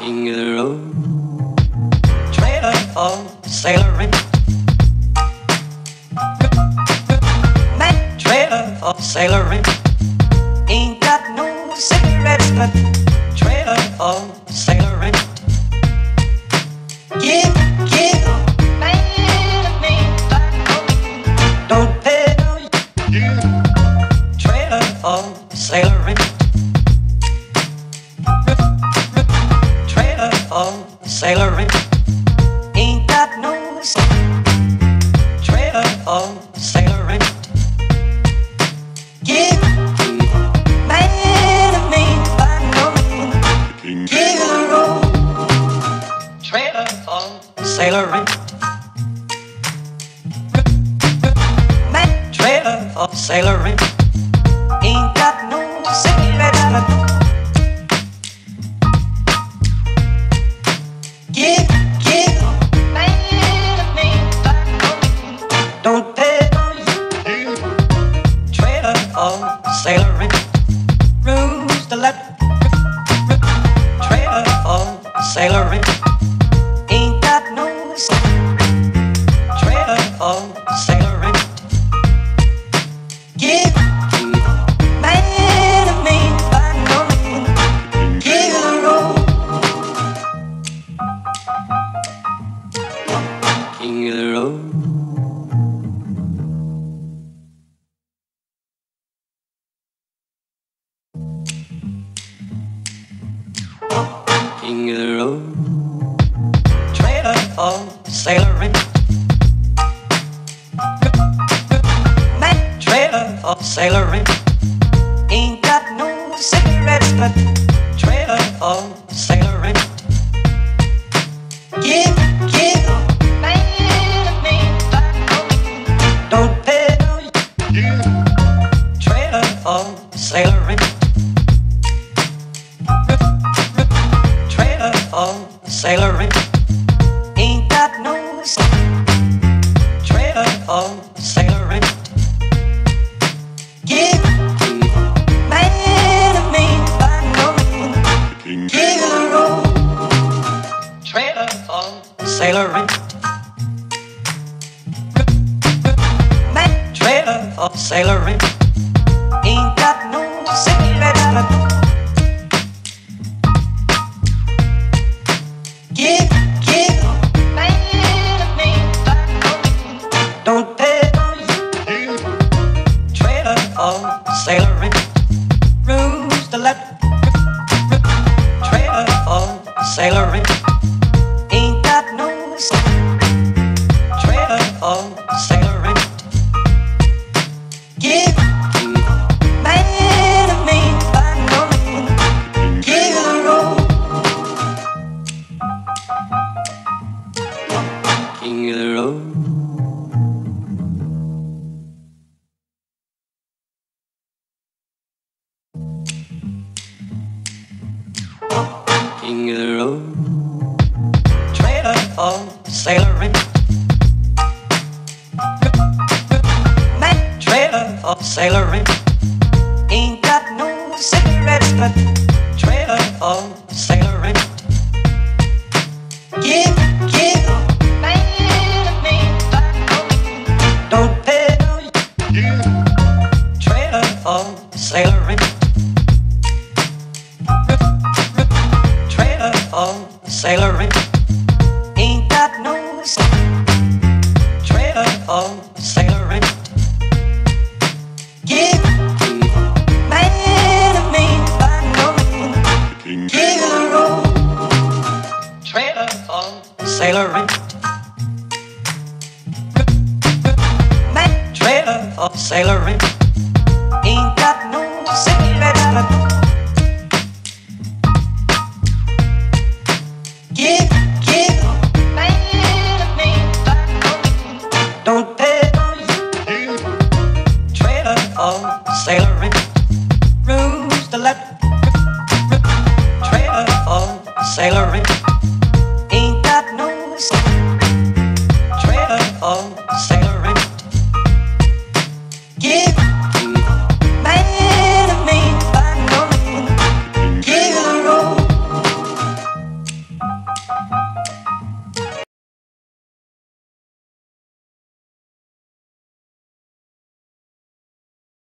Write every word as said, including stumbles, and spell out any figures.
King of the road, trailer for sailoring, man, trailer for sailoring. Ain't got no cigarettes, but trailer for sailoring. Give, give, man, me, don't pay no. Trailer for sailoring. Oh, sailoring, ain't got no trailer for sailoring. Give man of me by no means. Give the road trailer for sailoring. Man trailer for sailoring. Ain't got no cigarettes. Give, give, man of me, don't pay no you. Trailer for sailoring, rooms to let. Trailer for sailoring, ain't got no. Trailer for sailoring. Give, man of me, by no means. Give the road. King of the road, King of the road, trailer for sailoring, man, trailer for sailoring. Ain't got no cigarettes, but trailer for sailoring. Give, give. Don't pay no trailer for sailoring. Trailer for sailoring. Ain't got no trailer for sailoring. Give man of me by no means. Give the road trailer for sailoring. Trailer for sailoring, ain't got no cigarettes. Give, give, man of me, don't pay no you. Trailer for sailoring, rooms to let. Trailer for sailoring, ain't got no. Trailer for sailoring. Give man of me by no means. Give the road. King of the road. King of the road. Trailer for sailoring. Trailer for sailoring, ain't got no cigarettes, but trailer for sailoring. Give, give, man of me, don't pay no trailer for sailoring. Trailer for sailoring, ain't got no trailer for sailoring. Give man of me by no means. Give the road trailer for sailoring. Man trailer for sailoring. Ain't got no cigarettes. Give, give, man of me by no means. Don't pay no you. Trailer for sailoring, rooms to let. Trailer for sailoring.